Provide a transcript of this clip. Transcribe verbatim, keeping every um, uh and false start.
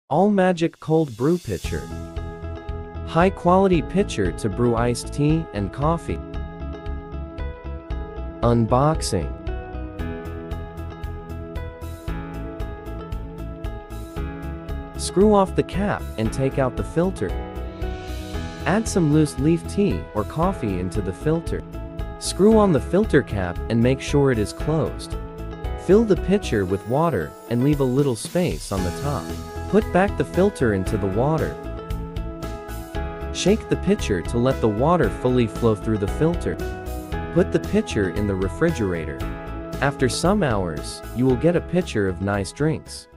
Almagic Cold Brew Pitcher. High-quality pitcher to brew iced tea and coffee. Unboxing. Screw off the cap and take out the filter. Add some loose leaf tea or coffee into the filter. Screw on the filter cap and make sure it is closed. Fill the pitcher with water and leave a little space on the top. Put back the filter into the water. Shake the pitcher to let the water fully flow through the filter. Put the pitcher in the refrigerator. After some hours, you will get a pitcher of nice drinks.